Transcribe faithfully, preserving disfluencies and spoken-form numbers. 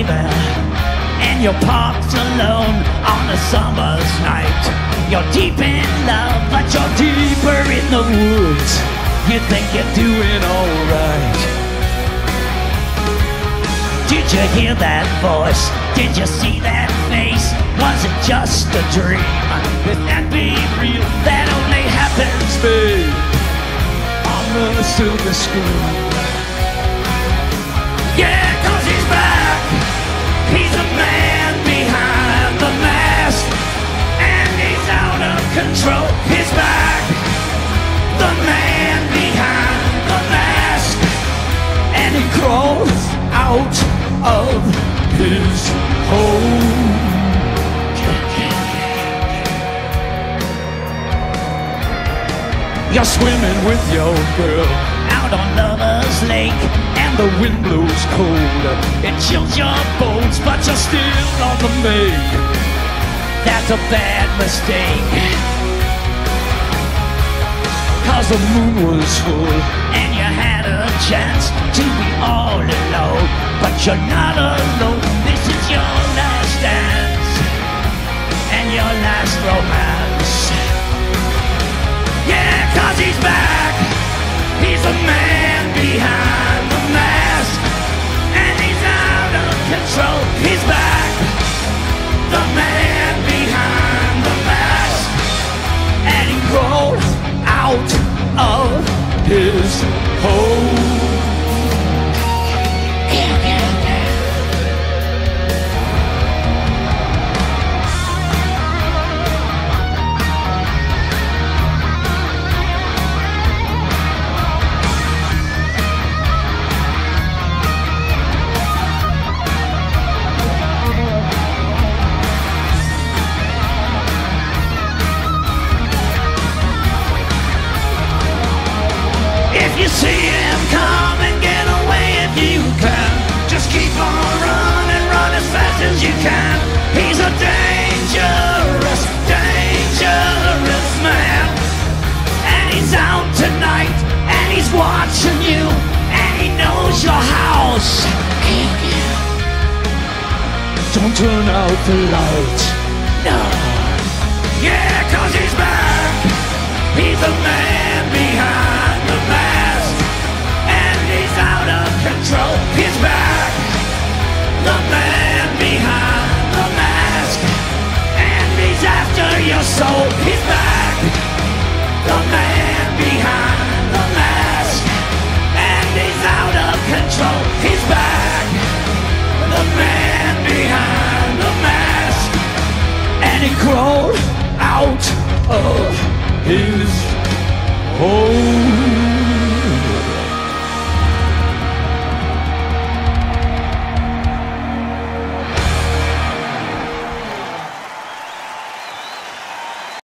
baby, and you're parked alone on a summer's night. You're deep in love, but you're deeper in the woods. You think you're doing alright. Did you hear that voice? Did you see that face? Was it just a dream? If that be real, that only happens, babe, on the silver screen. Yeah, cause he's back. He's a man behind the mask, and he's out of control. He's back. The man behind the mask, and he crawls out of his hole. You're swimming with your girl out on Lover's Lake, and the wind blows cold. It chills your bones, but you're still on the make. That's a bad mistake, cause the moon was full, and you had a chance to be all alone. But you're not alone. This is your last dance and your last romance. Yeah, cause he's back. He's a man behind the mask, and he's out of control. He's back. The man behind the mask, and he crawls out of his hole. If you see him, come and get away if you can. Just keep on running, run as fast as you can. He's a dangerous, dangerous man, and he's out tonight, and he's watching you, and he knows your house. Don't turn out the lights, no. Yeah, cause he's back. He's the man behind the mask, and he's out of control. He's back. The man behind the mask, and he's after your soul. He's back. The man behind the mask, and he's out of control. He's back. The man behind the mask, and he crawled out of his